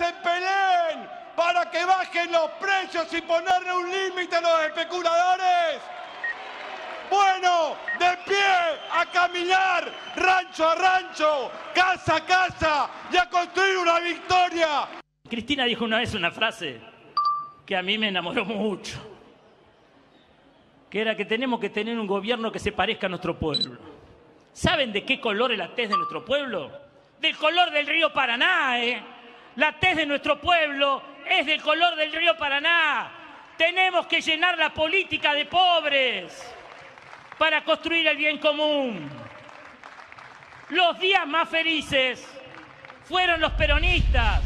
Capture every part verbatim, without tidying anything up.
se peleen para que bajen los precios y ponerle un límite a los especuladores. Bueno, de pie, a caminar, rancho a rancho, casa a casa y a construir una victoria. Cristina dijo una vez una frase que a mí me enamoró mucho, que era que tenemos que tener un gobierno que se parezca a nuestro pueblo. ¿Saben de qué color es la tez de nuestro pueblo? Del color del río Paraná, ¿eh? La tez de nuestro pueblo es del color del río Paraná. Tenemos que llenar la política de pobres para construir el bien común. Los días más felices fueron los peronistas.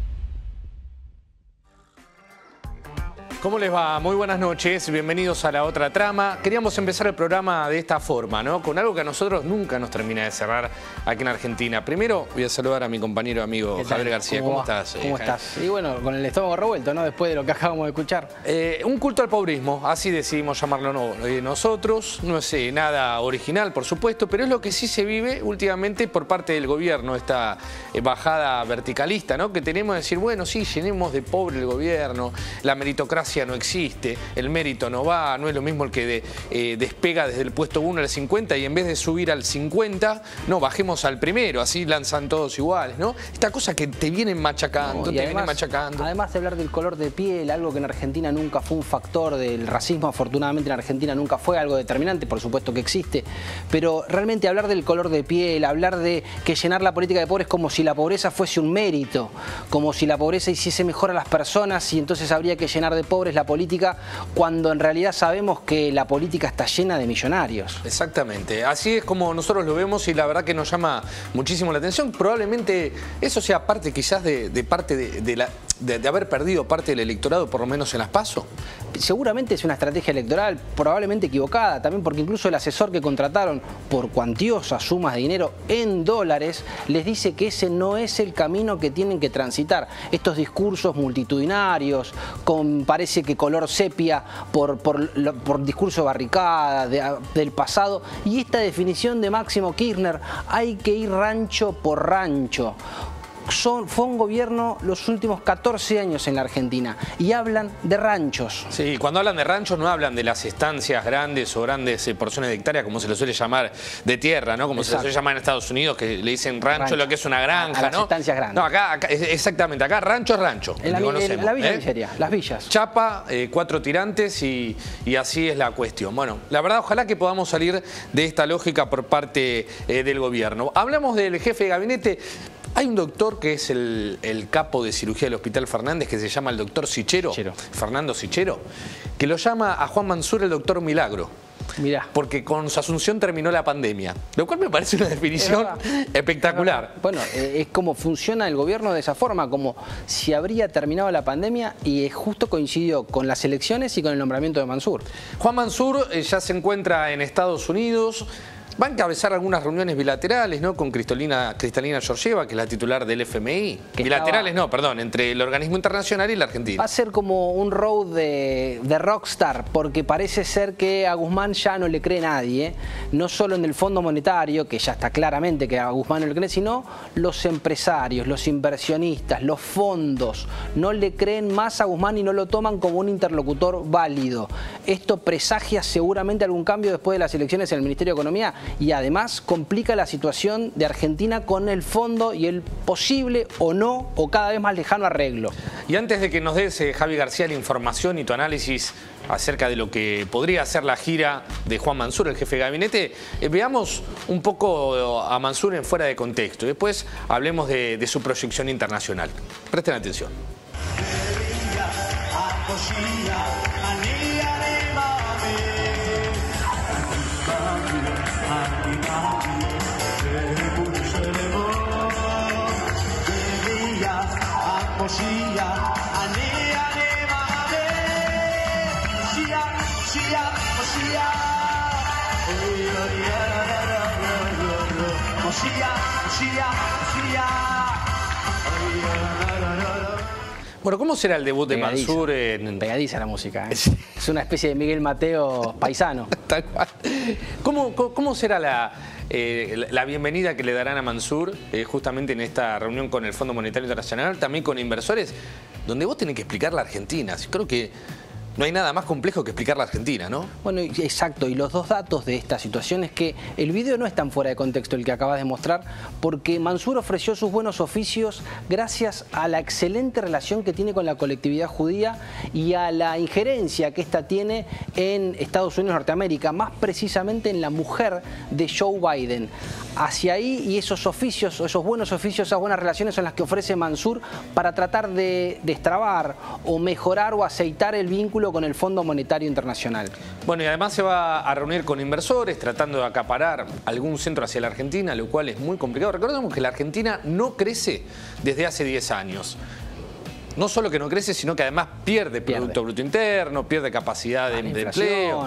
¿Cómo les va? Muy buenas noches, bienvenidos a La Otra Trama. Queríamos empezar el programa de esta forma, ¿no? Con algo que a nosotros nunca nos termina de cerrar aquí en Argentina. Primero voy a saludar a mi compañero amigo Javier García. ¿Cómo, ¿Cómo estás? ¿Cómo eh, estás? Y bueno, con el estómago revuelto, ¿no? Después de lo que acabamos de escuchar. Eh, un culto al pobrismo, así decidimos llamarlo no, eh, nosotros. No es eh, nada original, por supuesto, pero es lo que sí se vive últimamente por parte del gobierno, esta eh, bajada verticalista, ¿no? Que tenemos que decir, bueno, sí, llenemos de pobre el gobierno, la meritocracia no existe, el mérito no va, no es lo mismo el que de, eh, despega desde el puesto uno al cincuenta y en vez de subir al cincuenta, no, bajemos al primero, así lanzan todos iguales, ¿no? Esta cosa que te vienen machacando, no, te además, vienen machacando. Además de hablar del color de piel, algo que en Argentina nunca fue un factor del racismo, afortunadamente en Argentina nunca fue algo determinante, por supuesto que existe, pero realmente hablar del color de piel, hablar de que llenar la política de pobres como si la pobreza fuese un mérito, como si la pobreza hiciese mejor a las personas y entonces habría que llenar de pobres la política, cuando en realidad sabemos que la política está llena de millonarios. Exactamente, así es como nosotros lo vemos y la verdad que nos llama muchísimo la atención. Probablemente eso sea parte quizás de, de parte de, de, la, de, de haber perdido parte del electorado, por lo menos en las PASO. Seguramente es una estrategia electoral probablemente equivocada, también porque incluso el asesor que contrataron por cuantiosas sumas de dinero en dólares les dice que ese no es el camino que tienen que transitar. Estos discursos multitudinarios, con parece que color sepia por, por, por discurso barricada de, del pasado, y esta definición de Máximo Kirchner, hay que ir rancho por rancho. Son, fue un gobierno los últimos catorce años en la Argentina y hablan de ranchos. Sí, cuando hablan de ranchos no hablan de las estancias grandes o grandes eh, porciones de hectárea, como se le suele llamar, de tierra, ¿no? Como Exacto. se le suele llamar en Estados Unidos, que le dicen rancho, rancho. Lo que es una granja, a las ¿no? estancias grandes. No, acá, acá, exactamente, acá rancho es rancho. En la, en la Villa ¿eh? Miseria, las villas. Chapa, eh, cuatro tirantes y, y así es la cuestión. Bueno, la verdad, ojalá que podamos salir de esta lógica por parte eh, del gobierno. Hablamos del jefe de gabinete. Hay un doctor que es el, el capo de cirugía del Hospital Fernández, que se llama el doctor Sichero, Sichero. Fernando Sichero, que lo llama a Juan Mansur el doctor Milagro. Mirá. Porque con su asunción terminó la pandemia, lo cual me parece una definición espectacular. Bueno, es como funciona el gobierno de esa forma, como si habría terminado la pandemia y justo coincidió con las elecciones y con el nombramiento de Mansur. Juan Mansur ya se encuentra en Estados Unidos. Va a encabezar algunas reuniones bilaterales, ¿no? Con Cristalina, Cristalina Georgieva, que es la titular del F M I. Que bilaterales estaba... no, perdón, entre el organismo internacional y la Argentina. Va a ser como un road de, de rockstar, porque parece ser que a Guzmán ya no le cree nadie, ¿eh? No solo en el Fondo Monetario, que ya está claramente que a Guzmán no le cree, sino los empresarios, los inversionistas, los fondos, no le creen más a Guzmán y no lo toman como un interlocutor válido. Esto presagia seguramente algún cambio después de las elecciones en el Ministerio de Economía, y además complica la situación de Argentina con el fondo y el posible o no o cada vez más lejano arreglo. Y antes de que nos des, eh, Javi García, la información y tu análisis acerca de lo que podría ser la gira de Juan Mansur, el jefe de gabinete, eh, veamos un poco a Mansur en fuera de contexto y después hablemos de, de su proyección internacional. Presten atención. Bueno, ¿cómo será el debut de Pegadiza. Mansur en...? Pegadiza la música, ¿eh? Es una especie de Miguel Mateo paisano. Tal cual. ¿Cómo, cómo, cómo será la, eh, la bienvenida que le darán a Mansur eh, justamente en esta reunión con el Fondo Monetario Internacional, también con inversores, donde vos tenés que explicar la Argentina? Creo que no hay nada más complejo que explicar la Argentina, ¿no? Bueno, exacto, y los dos datos de esta situación es que el video no es tan fuera de contexto el que acabas de mostrar, porque Mansur ofreció sus buenos oficios gracias a la excelente relación que tiene con la colectividad judía y a la injerencia que ésta tiene en Estados Unidos, Norteamérica, más precisamente en la mujer de Joe Biden. Hacia ahí, y esos oficios, esos buenos oficios, esas buenas relaciones son las que ofrece Mansur para tratar de destrabar o mejorar o aceitar el vínculo con el Fondo Monetario Internacional. Bueno, y además se va a reunir con inversores tratando de acaparar algún centro hacia la Argentina, lo cual es muy complicado. Recordemos que la Argentina no crece desde hace diez años. No solo que no crece, sino que además pierde, pierde. Producto Bruto Interno, pierde capacidad de, de empleo.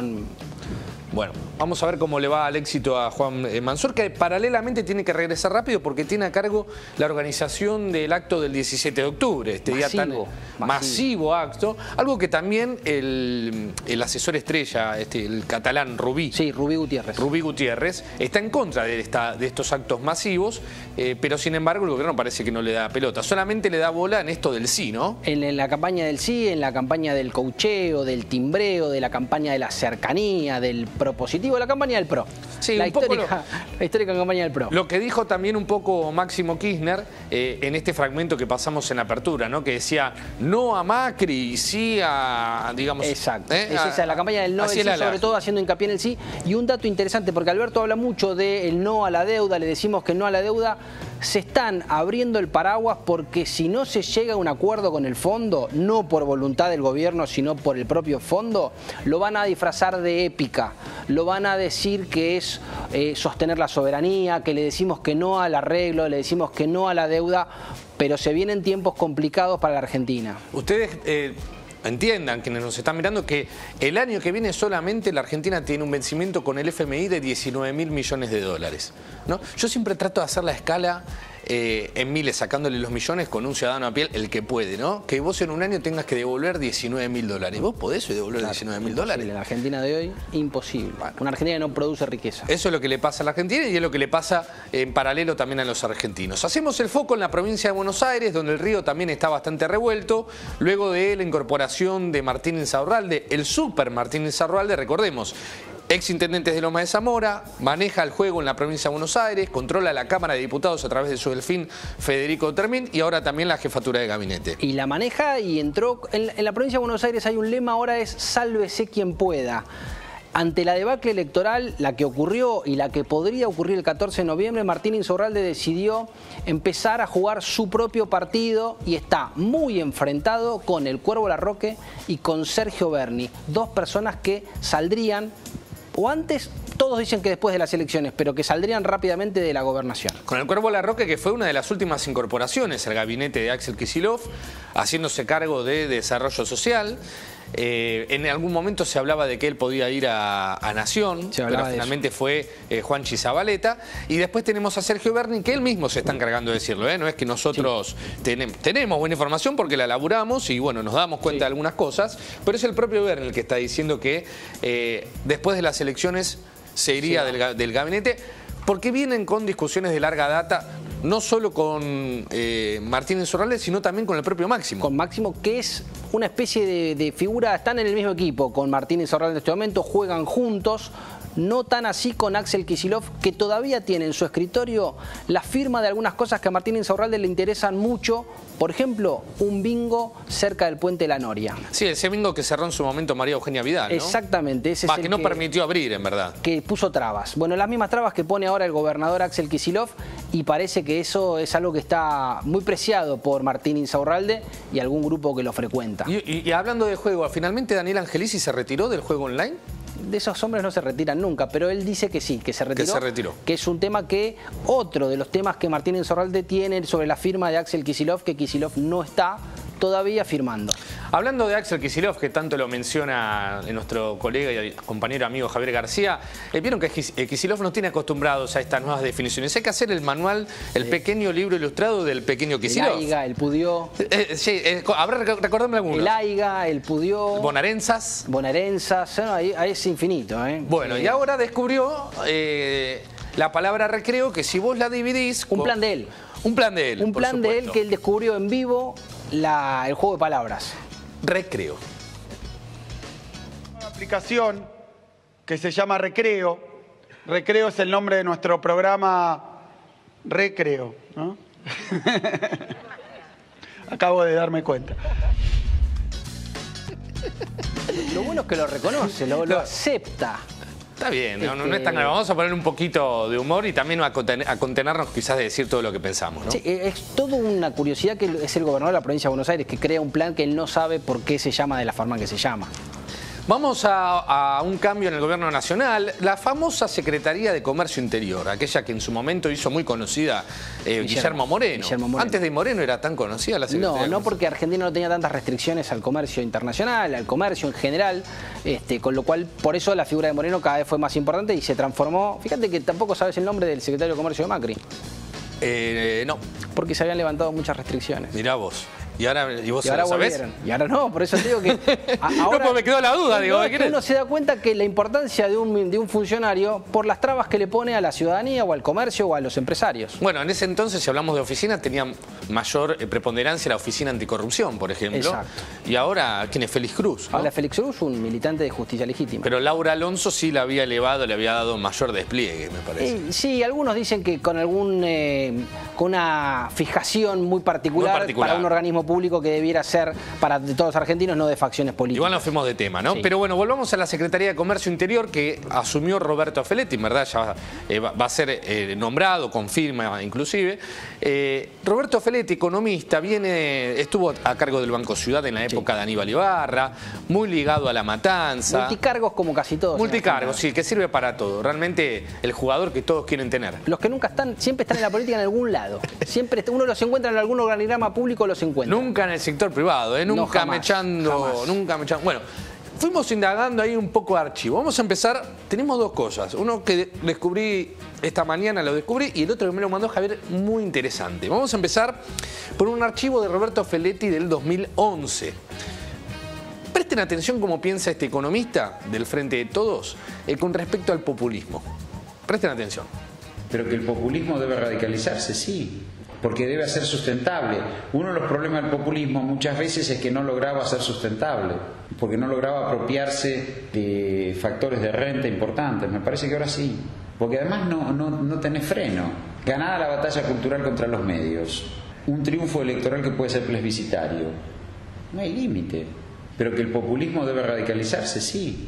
Bueno, vamos a ver cómo le va al éxito a Juan Mansur, que paralelamente tiene que regresar rápido porque tiene a cargo la organización del acto del diecisiete de octubre, este masivo, día tan masivo. masivo acto, algo que también el, el asesor estrella, este, el catalán Rubí, sí, Rubí Gutiérrez, Rubí Gutiérrez, está en contra de, esta, de estos actos masivos, eh, pero sin embargo el gobierno parece que no le da pelota, solamente le da bola en esto del sí, ¿no? En, en la campaña del sí, en la campaña del coacheo, del timbreo, de la campaña de la cercanía, del propositivo, la campaña del PRO. Sí, la, un histórica, poco lo, la histórica campaña del PRO. Lo que dijo también un poco Máximo Kirchner eh, en este fragmento que pasamos en la apertura, ¿no? Que decía no a Macri y sí a, digamos... Exacto, ¿eh? es esa, la campaña del no, del sí, la, sobre la... todo haciendo hincapié en el sí. Y un dato interesante, porque Alberto habla mucho del no a la deuda, le decimos que no a la deuda. Se están abriendo el paraguas porque si no se llega a un acuerdo con el fondo, no por voluntad del gobierno, sino por el propio fondo, lo van a disfrazar de épica, lo van a decir que es eh, sostener la soberanía, que le decimos que no al arreglo, le decimos que no a la deuda, pero se vienen tiempos complicados para la Argentina. Ustedes... Eh... Entiendan, quienes nos están mirando, que el año que viene solamente la Argentina tiene un vencimiento con el F M I de diecinueve mil millones de dólares, ¿no? Yo siempre trato de hacer la escala eh, en miles, sacándole los millones con un ciudadano a pie, el que puede, ¿no? Que vos en un año tengas que devolver diecinueve mil dólares. ¿Vos podés devolver claro, diecinueve mil dólares? En la Argentina de hoy, imposible. Bueno, una Argentina que no produce riqueza. Eso es lo que le pasa a la Argentina y es lo que le pasa en paralelo también a los argentinos. Hacemos el foco en la provincia de Buenos Aires, donde el río también está bastante revuelto, luego de la incorporación de Martín Insaurralde, el super Martín Insaurralde, recordemos, ex intendente de Lomas de Zamora, maneja el juego en la provincia de Buenos Aires, controla la Cámara de Diputados a través de su delfín Federico Termín y ahora también la jefatura de gabinete. Y la maneja y entró, en, en la provincia de Buenos Aires hay un lema ahora es sálvese quien pueda. Ante la debacle electoral, la que ocurrió y la que podría ocurrir el catorce de noviembre, Martín Insaurralde decidió empezar a jugar su propio partido y está muy enfrentado con el Cuervo Larroque y con Sergio Berni, dos personas que saldrían, o antes, todos dicen que después de las elecciones, pero que saldrían rápidamente de la gobernación. Con el Cuervo Larroque, que fue una de las últimas incorporaciones al gabinete de Axel Kicillof, haciéndose cargo de desarrollo social. Eh, en algún momento se hablaba de que él podía ir a, a Nación, pero finalmente fue eh, Juanchi Zabaleta. Y después tenemos a Sergio Berni, que él mismo se está encargando de decirlo, ¿eh? No es que nosotros sí. tenemos, tenemos buena información porque la laburamos y bueno, nos damos cuenta sí. de algunas cosas, pero es el propio Berni el que está diciendo que eh, después de las elecciones se iría sí. del, del gabinete, porque vienen con discusiones de larga data, no solo con eh, Martín Insaurralde, sino también con el propio Máximo. Con Máximo, que es una especie de, de figura, están en el mismo equipo con Martín Insaurralde en este momento, juegan juntos, no tan así con Axel Kicillof, que todavía tiene en su escritorio la firma de algunas cosas que a Martín Insaurralde le interesan mucho, por ejemplo, un bingo cerca del Puente La Noria. Sí, ese bingo que cerró en su momento María Eugenia Vidal, ¿no? Exactamente. Ese Va, es el que no que, permitió abrir, en verdad. Que puso trabas. Bueno, las mismas trabas que pone ahora el gobernador Axel Kicillof, y parece que eso es algo que está muy preciado por Martín Insaurralde y algún grupo que lo frecuenta. Y, y, y hablando de juego, ¿finalmente Daniel Angelici se retiró del juego online? De esos hombres no se retiran nunca, pero él dice que sí, que se retiró. Que se retiró. Que es un tema que, otro de los temas que Martín Insaurralde tiene sobre la firma de Axel Kicillof, que Kicillof no está todavía firmando. Hablando de Axel Kicillof, que tanto lo menciona nuestro colega y compañero amigo Javier García, eh, vieron que Kicillof nos tiene acostumbrados a estas nuevas definiciones. Hay que hacer el manual, el sí. pequeño libro ilustrado del pequeño Kicillof. El AIGA, el Pudió. Eh, sí, eh, a ver, recordame algunos. El AIGA, el Pudió. Bonarenzas. Bonarenzas, no, ahí, ahí es infinito. ¿eh? Bueno, eh. y ahora descubrió eh, la palabra recreo, que si vos la dividís... Un plan de él. Un plan de él, Un plan de él que él descubrió en vivo la, el juego de palabras. Recreo. Una aplicación que se llama Recreo. Recreo es el nombre de nuestro programa Recreo, ¿no? Acabo de darme cuenta. Lo bueno es que lo reconoce, lo, lo acepta. Está bien, no, este... no es tan grave. Vamos a poner un poquito de humor y también a, contener, a contenernos quizás de decir todo lo que pensamos, ¿no? Sí, es toda una curiosidad que es el gobernador de la provincia de Buenos Aires que crea un plan que él no sabe por qué se llama de la forma que se llama. Vamos a, a un cambio en el gobierno nacional. La famosa Secretaría de Comercio Interior, aquella que en su momento hizo muy conocida eh, Guillermo, Guillermo, Moreno. Guillermo Moreno. Antes de Moreno era tan conocida la Secretaría. No, no porque Argentina no tenía tantas restricciones al comercio internacional, al comercio en general, este, con lo cual por eso la figura de Moreno cada vez fue más importante y se transformó. Fíjate que tampoco sabes el nombre del secretario de Comercio de Macri. Eh, no. Porque se habían levantado muchas restricciones. Mirá vos. ¿Y ahora, y vos y ahora sabés? Volvieron. Y ahora no, por eso te digo que... Ahora, no, pues me quedó la duda, digo. No, es que uno se da cuenta que la importancia de un, de un funcionario por las trabas que le pone a la ciudadanía o al comercio o a los empresarios. Bueno, en ese entonces, si hablamos de oficina, tenía mayor preponderancia la oficina anticorrupción, por ejemplo. Exacto. Y ahora, ¿quién es? Félix Cruz, ¿no? Ahora Félix Cruz, un militante de justicia legítima. Pero Laura Alonso sí la había elevado, le había dado mayor despliegue, me parece. Eh, sí, algunos dicen que con algún eh, con una fijación muy particular, muy particular para un organismo público que debiera ser para todos los argentinos, no de facciones políticas. Igual nos fuimos de tema, ¿no? Sí. Pero bueno, volvamos a la Secretaría de Comercio Interior que asumió Roberto Feletti, en verdad ya eh, va, va a ser eh, nombrado, confirma inclusive. Eh, Roberto Feletti, economista, viene, estuvo a cargo del Banco Ciudad en la época sí. de Aníbal Ibarra, muy ligado a la matanza. Multicargos como casi todos. Multicargos, sí, que sirve para todo. Realmente el jugador que todos quieren tener. Los que nunca están, siempre están en la política en algún lado. Siempre uno los encuentra en algún organigrama público, los encuentra. Nunca en el sector privado, ¿eh? Nunca no, jamás, mechando, jamás. nunca mechando. Bueno, fuimos indagando ahí un poco de archivo. Vamos a empezar, tenemos dos cosas. Uno que descubrí esta mañana, lo descubrí, y el otro que me lo mandó Javier, muy interesante. Vamos a empezar por un archivo de Roberto Feletti del dos mil once. Presten atención cómo piensa este economista del Frente de Todos eh, con respecto al populismo. Presten atención. Pero que el populismo debe radicalizarse, sí, porque debe ser sustentable. Uno de los problemas del populismo muchas veces es que no lograba ser sustentable, porque no lograba apropiarse de factores de renta importantes. Me parece que ahora sí, porque además no, no, no tenés freno. Ganada la batalla cultural contra los medios, un triunfo electoral que puede ser plebiscitario, no hay límite. Pero que el populismo debe radicalizarse, sí.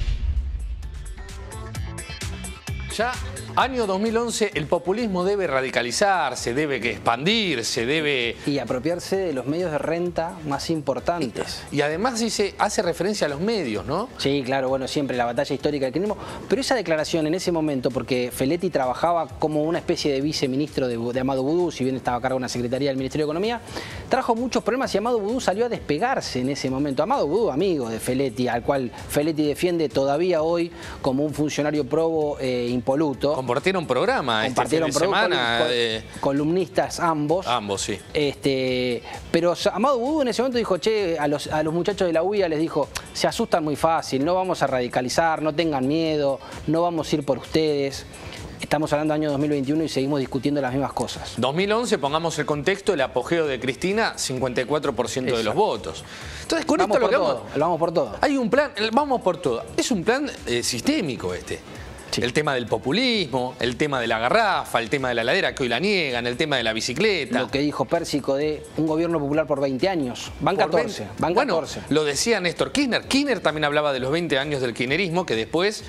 Ya, año dos mil once, el populismo debe radicalizarse, debe expandirse, debe... Y apropiarse de los medios de renta más importantes. Y, y además dice, hace referencia a los medios, ¿no? Sí, claro, bueno, siempre la batalla histórica del kirchnerismo. Pero esa declaración en ese momento, porque Feletti trabajaba como una especie de viceministro de, de Amado Boudou, si bien estaba a cargo de una secretaría del Ministerio de Economía, trajo muchos problemas y Amado Boudou salió a despegarse en ese momento. Amado Boudou, amigo de Feletti, al cual Feletti defiende todavía hoy como un funcionario probo eh, impoluto. Compartieron programa Compartieron este fin de semana. Col de... Columnistas ambos. Ambos, sí. Este, pero Amado Boudou en ese momento dijo, che, a los, a los muchachos de la U I A les dijo, se asustan muy fácil, no vamos a radicalizar, no tengan miedo, no vamos a ir por ustedes. Estamos hablando del año dos mil veintiuno y seguimos discutiendo las mismas cosas. dos mil once, pongamos el contexto, el apogeo de Cristina, cincuenta y cuatro por ciento Exacto. de los votos. Entonces, con vamos esto lo que todo, vamos... vamos por todo. Hay un plan, vamos por todo. Es un plan eh, sistémico este. Sí. El tema del populismo, el tema de la garrafa, el tema de la heladera que hoy la niegan, el tema de la bicicleta. Lo que dijo Pérsico de un gobierno popular por veinte años. Van catorce. Van bueno, catorce. Lo decía Néstor Kirchner. Kirchner también hablaba de los veinte años del kirchnerismo, que después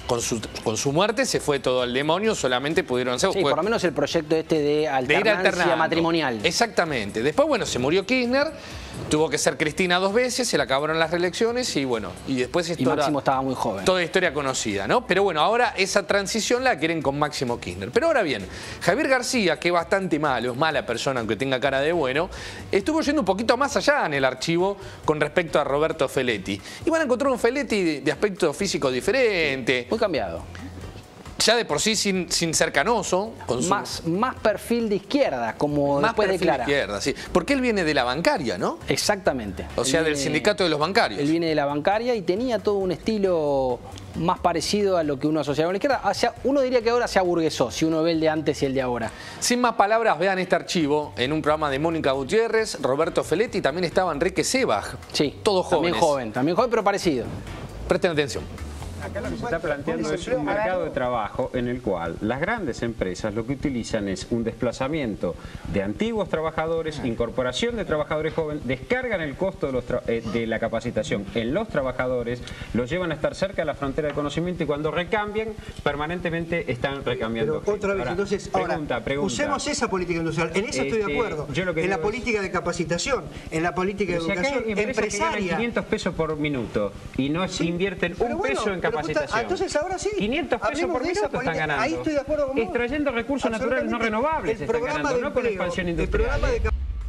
con su, con su muerte se fue todo al demonio, solamente pudieron hacer... Sí, fue, por lo menos el proyecto este de alternancia de matrimonial. Exactamente. Después, bueno, se murió Kirchner, tuvo que ser Cristina dos veces, se le acabaron las reelecciones y bueno, y después... Y Máximo estaba muy joven. Toda historia conocida, ¿no? Pero bueno, ahora esa transición la quieren con Máximo Kirchner. Pero ahora bien, Javier García, que es bastante malo, es mala persona, aunque tenga cara de bueno, estuvo yendo un poquito más allá en el archivo con respecto a Roberto Feletti. Y van a encontrar un Feletti de, de aspecto físico diferente. Muy cambiado. Ya de por sí sin, sin ser canoso. Con su... más, más perfil de izquierda, como más después perfil declara. de izquierda, sí. Porque él viene de la bancaria, ¿no? Exactamente. O sea, él del viene, sindicato de los bancarios. Él viene de la bancaria y tenía todo un estilo más parecido a lo que uno asociaba con la izquierda. Hacia, uno diría que ahora se aburguesó, si uno ve el de antes y el de ahora. Sin más palabras, vean este archivo en un programa de Mónica Gutiérrez, Roberto Feletti, también estaba Enrique Sebag. Sí, todos jóvenes. También joven, también joven, pero parecido. Presten atención. Acá lo que se está planteando es un mercado de trabajo en el cual las grandes empresas lo que utilizan es un desplazamiento de antiguos trabajadores, incorporación de trabajadores jóvenes, descargan el costo de, los eh, de la capacitación en los trabajadores, los llevan a estar cerca de la frontera de conocimiento y cuando recambian, permanentemente están recambiando. Pero otra vez, ahora, entonces, pregunta, ahora, pregunta. usemos esa política industrial, en eso estoy Este, de acuerdo, yo lo que en la digo política de capacitación, en la política de Si acá educación, hay empresas que ganan empresaria. quinientos pesos por minuto y no Sí, invierten pero un bueno, peso en pero capacitación. puta, entonces ahora sí. quinientos pesos Hablemos por de esa minuto están política. ganando. Ahí estoy de acuerdo con vos. Extrayendo recursos naturales no Absolutamente. renovables El están programa ganando, de no con empleo, expansión el industrial. programa de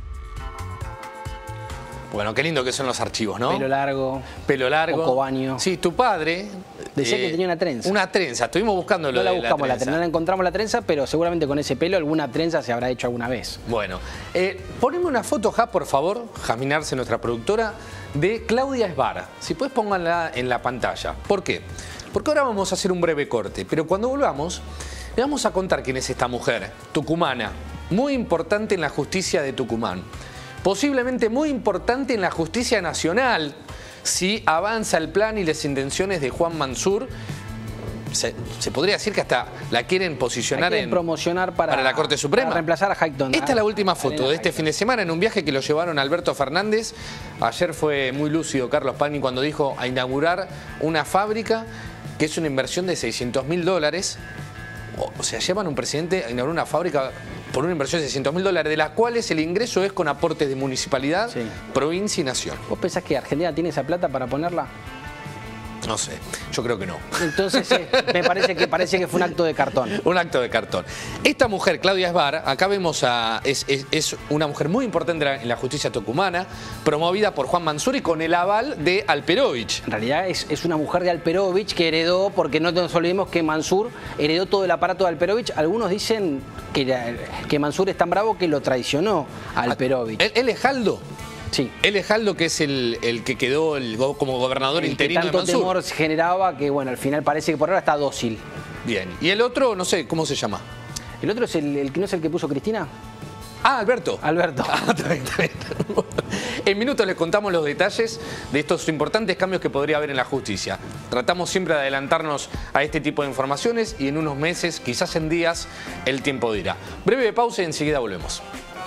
Bueno, qué lindo que son los archivos, ¿no? Pelo largo. Pelo largo. Poco baño. Sí, tu padre... Decía que tenía una trenza. Una trenza, estuvimos buscando lo No la de buscamos, la la trenza. trenza. No la encontramos la trenza, pero seguramente con ese pelo alguna trenza se habrá hecho alguna vez. Bueno, eh, poneme una foto, Ja, por favor, Jaminarse, nuestra productora, de Claudia Esbar. Si puedes, pónganla en la pantalla. ¿Por qué? Porque ahora vamos a hacer un breve corte, pero cuando volvamos, le vamos a contar quién es esta mujer, tucumana, muy importante en la justicia de Tucumán. Posiblemente muy importante en la justicia nacional, si avanza el plan y las intenciones de Juan Mansur. Se, se podría decir que hasta la quieren posicionar La quieren en, promocionar para, para la Corte Suprema. Para reemplazar a Highton. Esta es la última foto Elena de este Highton. fin de semana en un viaje que lo llevaron Alberto Fernández. Ayer fue muy lúcido Carlos Pani cuando dijo a inaugurar una fábrica que es una inversión de seiscientos mil dólares. O sea, llevan a un presidente a inaugurar una fábrica por una inversión de seiscientos mil dólares, de las cuales el ingreso es con aportes de municipalidad, Sí. provincia y nación. ¿Vos pensás que Argentina tiene esa plata para ponerla? No sé, yo creo que no. Entonces eh, me parece que, parece que fue un acto de cartón. Un acto de cartón. Esta mujer, Claudia Esbar, acá vemos a... Es, es, es una mujer muy importante en la, en la justicia tucumana, promovida por Juan Mansur y con el aval de Alperovich. En realidad es, es una mujer de Alperovich que heredó, porque no nos olvidemos que Mansur heredó todo el aparato de Alperovich. Algunos dicen que, que Mansur es tan bravo que lo traicionó a Alperovich. ¿Él, él es Jaldo? Sí. Él es Jaldo, que es el, el que quedó el, go- como gobernador El que interino de tanto Mansur. temor generaba que, bueno, al final parece que por ahora está dócil. Bien. Y el otro, no sé, ¿cómo se llama? ¿El otro es el, el que no es el que puso Cristina? Ah, Alberto. Alberto. Ah, está bien, está bien. En minutos les contamos los detalles de estos importantes cambios que podría haber en la justicia. Tratamos siempre de adelantarnos a este tipo de informaciones y en unos meses, quizás en días, el tiempo dirá. Breve pausa y enseguida volvemos.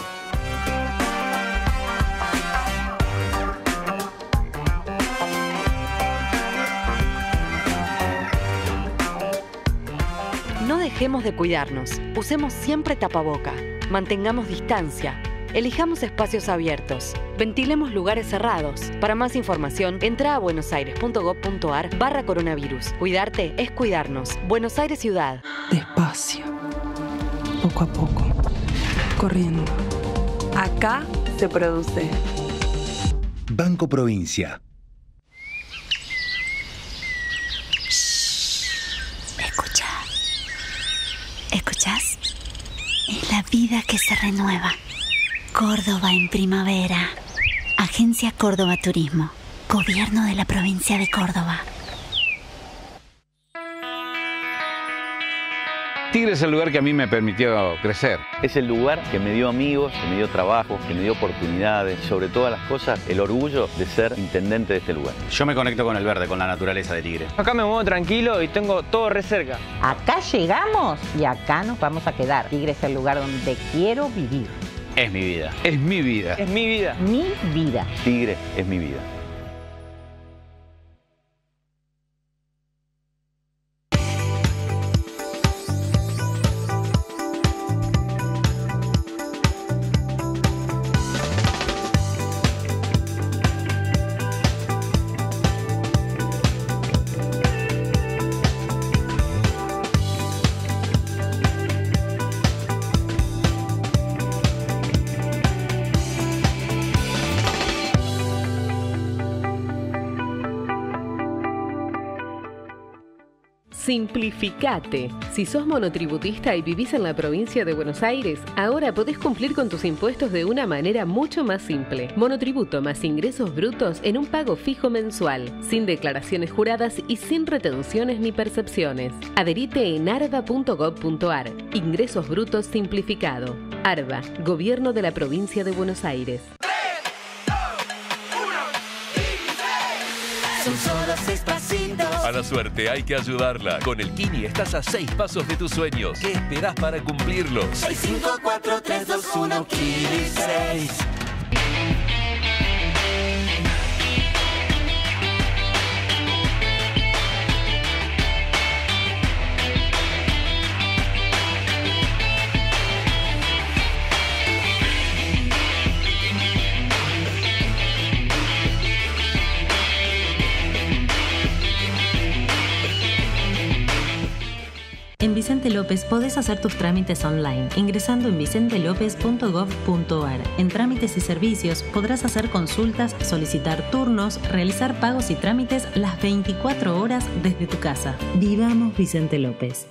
No dejemos de cuidarnos. Usemos siempre tapaboca. Mantengamos distancia. Elijamos espacios abiertos. Ventilemos lugares cerrados. Para más información, entra a buenosaires.gov.ar barra coronavirus. Cuidarte es cuidarnos. Buenos Aires Ciudad. Despacio, poco a poco, corriendo. Acá se produce. Banco Provincia. Escucha. ¿Escuchás? Es la vida que se renueva. Córdoba en primavera. Agencia Córdoba Turismo. Gobierno de la provincia de Córdoba. Tigre es el lugar que a mí me permitió crecer. Es el lugar que me dio amigos, que me dio trabajo, que me dio oportunidades, sobre todas las cosas, el orgullo de ser intendente de este lugar. Yo me conecto con el verde, con la naturaleza de Tigre. Acá me muevo tranquilo y tengo todo re cerca. Acá llegamos y acá nos vamos a quedar. Tigre es el lugar donde quiero vivir. Es mi vida. Es mi vida. Es mi vida. Mi vida. Tigre es mi vida. Simplificate. Si sos monotributista y vivís en la provincia de Buenos Aires, ahora podés cumplir con tus impuestos de una manera mucho más simple. Monotributo más ingresos brutos en un pago fijo mensual, sin declaraciones juradas y sin retenciones ni percepciones. Adherite en arba punto gob punto ar. Ingresos brutos simplificado. ARBA, Gobierno de la Provincia de Buenos Aires. Son solo seis pasitos. A la suerte hay que ayudarla. Con el Kini estás a seis pasos de tus sueños. ¿Qué esperás para cumplirlos? seis, cinco, cuatro, tres, dos, uno, Kini seis. En Vicente López podés hacer tus trámites online ingresando en vicente lópez punto gob punto ar. En trámites y servicios podrás hacer consultas, solicitar turnos, realizar pagos y trámites las veinticuatro horas desde tu casa. Vivamos Vicente López.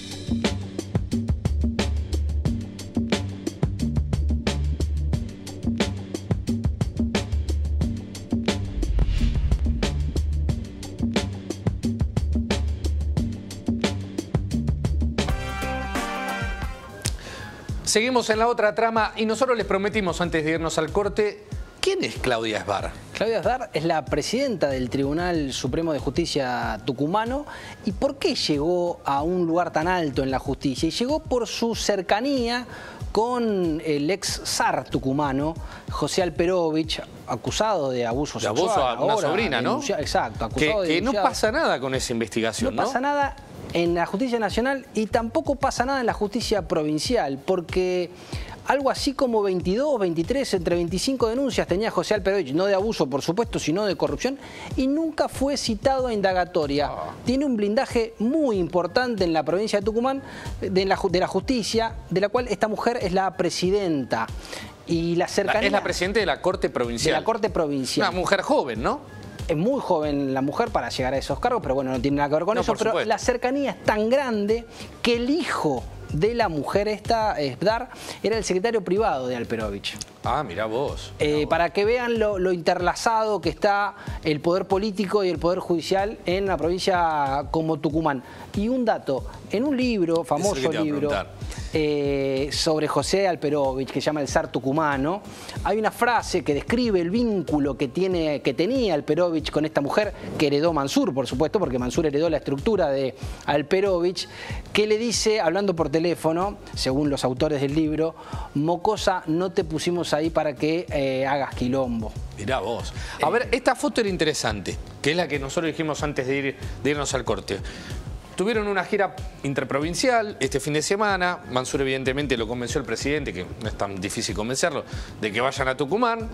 Seguimos en la otra trama y nosotros les prometimos antes de irnos al corte, ¿quién es Claudia Sbar? Claudia Sbar es la presidenta del Tribunal Supremo de Justicia tucumano. ¿Y por qué llegó a un lugar tan alto en la justicia? Y llegó por su cercanía con el ex zar tucumano, José Alperovich, acusado de abuso de sexual. abuso a una ahora, sobrina, ¿no? Exacto, acusado que, de que no pasa nada con esa investigación, ¿no? No pasa nada en la justicia nacional y tampoco pasa nada en la justicia provincial, porque algo así como veintidós, veintitrés, entre veinticinco denuncias tenía José Alperovich, no de abuso por supuesto, sino de corrupción, y nunca fue citado a indagatoria. Oh. Tiene un blindaje muy importante en la provincia de Tucumán de la, de la justicia, de la cual esta mujer es la presidenta. Y la cercanía... Es la presidenta de la Corte Provincial. De la Corte Provincial. Una mujer joven, ¿no? Es muy joven la mujer para llegar a esos cargos, pero bueno, no tiene nada que ver con no, eso. Pero supuesto. La cercanía es tan grande que el hijo de la mujer esta, Sbar, era el secretario privado de Alperovich. Ah, mirá vos. Mirá eh, vos. Para que vean lo, lo interlazado que está el poder político y el poder judicial en una provincia como Tucumán. Y un dato, en un libro, famoso libro, eh, sobre José Alperovich, que se llama El zar tucumano, hay una frase que describe el vínculo que, tiene, que tenía Alperovich con esta mujer, que heredó Mansur, por supuesto, porque Mansur heredó la estructura de Alperovich, que le dice, hablando por teléfono, según los autores del libro, mocosa, no te pusimos ahí para que eh, hagas quilombo. Mirá vos. A eh, ver, esta foto era interesante, que es la que nosotros dijimos antes de, ir, de irnos al corte. Tuvieron una gira interprovincial este fin de semana. Mansur evidentemente lo convenció el presidente, que no es tan difícil convencerlo, de que vayan a Tucumán.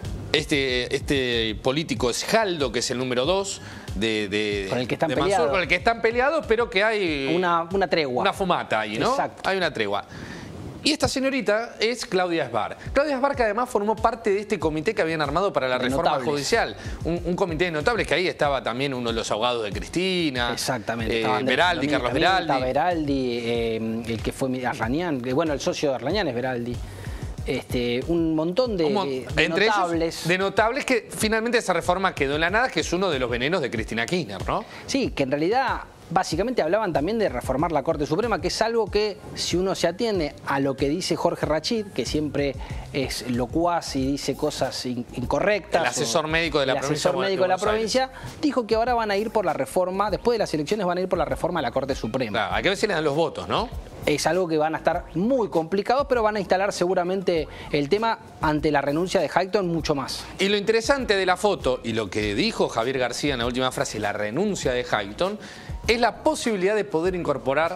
Este, este político es Jaldo, que es el número dos de, de, con el que están de Mansur, peleados. Con el que están peleados, pero que hay una, una tregua. Una fumata ahí, ¿no? Exacto. Hay una tregua. Y esta señorita es Claudia Sbar. Claudia Sbar, que además formó parte de este comité que habían armado para la de reforma notables. judicial. Un, un comité de notables, que ahí estaba también uno de los abogados de Cristina. Exactamente. Eh, Beraldi, Carlos Beraldi. Beraldi, eh, el que fue Arrañán, que bueno, el socio de Arrañán es Beraldi. Este, un montón de, un, de, de entre notables. Ellos, de notables que finalmente esa reforma quedó en la nada, que es uno de los venenos de Cristina Kirchner, ¿no? Sí, que en realidad... Básicamente hablaban también de reformar la Corte Suprema, que es algo que, si uno se atiende a lo que dice Jorge Rachid, que siempre es locuaz y dice cosas in incorrectas. El asesor médico de la el provincia. asesor médico de la provincia dijo que ahora van a ir por la reforma, después de las elecciones van a ir por la reforma de la Corte Suprema. Claro, hay que ver si le dan los votos, ¿no? Es algo que van a estar muy complicados, pero van a instalar seguramente el tema ante la renuncia de Hayton mucho más. Y lo interesante de la foto, y lo que dijo Javier García en la última frase, la renuncia de Hayton, es la posibilidad de poder incorporar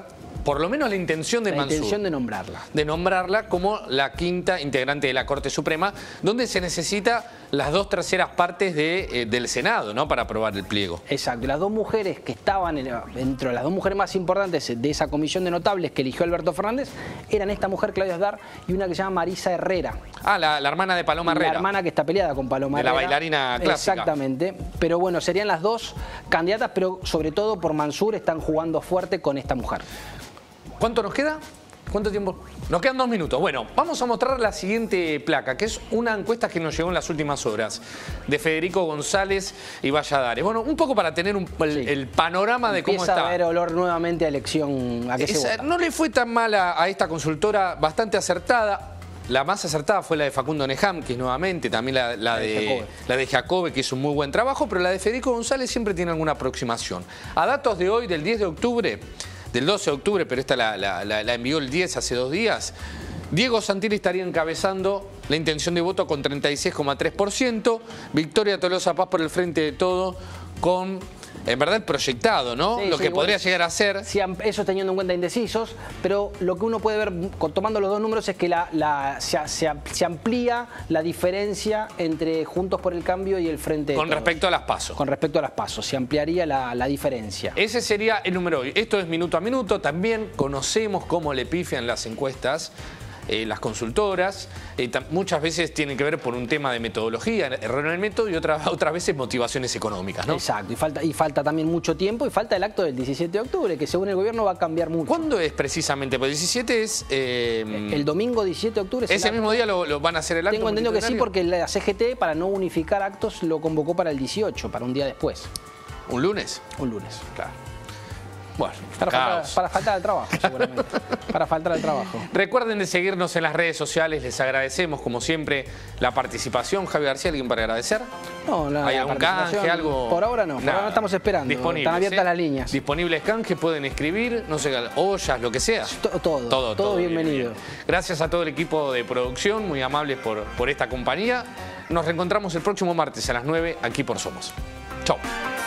por lo menos la intención de la Mansur. intención de nombrarla. De nombrarla como la quinta integrante de la Corte Suprema, donde se necesita las dos terceras partes de, eh, del Senado, ¿no? Para aprobar el pliego. Exacto. Y las dos mujeres que estaban en, entre las dos mujeres más importantes de esa comisión de notables que eligió Alberto Fernández eran esta mujer, Claudia Osdar, y una que se llama Marisa Herrera. Ah, la, la hermana de Paloma Herrera. La hermana que está peleada con Paloma de Herrera. La bailarina clásica. Exactamente. Pero bueno, serían las dos candidatas, pero sobre todo por Mansur están jugando fuerte con esta mujer. ¿Cuánto nos queda? ¿Cuánto tiempo? Nos quedan dos minutos. Bueno, vamos a mostrar la siguiente placa, que es una encuesta que nos llegó en las últimas horas, de Federico González y Valladares. Bueno, un poco para tener un, el, sí. el panorama de Empieza cómo está. a haber olor nuevamente a elección. ¿A qué Esa, se vota? No le fue tan mal a, a esta consultora, bastante acertada. La más acertada fue la de Facundo Nehamkis nuevamente, también la, la, de, la de Jacobe, que hizo un muy buen trabajo, pero la de Federico González siempre tiene alguna aproximación. A datos de hoy, del diez de octubre, del doce de octubre, pero esta la, la, la, la envió el diez, hace dos días, Diego Santilli estaría encabezando la intención de voto con treinta y seis coma tres por ciento, Victoria Tolosa Paz por el Frente de Todo con, en verdad, proyectado, ¿no? Sí, lo sí, que bueno, podría llegar a ser. Sí, eso teniendo en cuenta indecisos, pero lo que uno puede ver tomando los dos números es que la, la, se, se, se amplía la diferencia entre Juntos por el Cambio y el Frente de Con Todos. respecto a las PASO. Con respecto a las PASO, se ampliaría la, la diferencia. Ese sería el número hoy. Esto es minuto a minuto. También conocemos cómo le pifian las encuestas. Eh, las consultoras, eh, muchas veces tienen que ver por un tema de metodología, error en el método, y otra, otras veces motivaciones económicas, ¿no? Exacto, y falta, y falta también mucho tiempo, y falta el acto del diecisiete de octubre, que según el gobierno va a cambiar mucho. ¿Cuándo es precisamente? Pues el diecisiete es... Eh, el domingo diecisiete de octubre. Es ¿Ese mismo día lo, lo van a hacer el acto? Tengo entendido que sí, porque la C G T, para no unificar actos, lo convocó para el dieciocho, para un día después. ¿Un lunes? Un lunes. Claro. Bueno, para faltar, para faltar al trabajo, seguramente. Para faltar al trabajo. Recuerden de seguirnos en las redes sociales. Les agradecemos, como siempre, la participación. Javi García, ¿alguien para agradecer? No, no. ¿Hay algún canje, algo? Por ahora no, por Nada. ahora no estamos esperando. Disponibles, Están abiertas ¿eh? las líneas. Disponibles canje, pueden escribir, no sé, ollas, lo que sea. Todo, todo, todo, todo bienvenido. Bien. Gracias a todo el equipo de producción, muy amables por, por esta compañía. Nos reencontramos el próximo martes a las nueve aquí por Somos. Chau.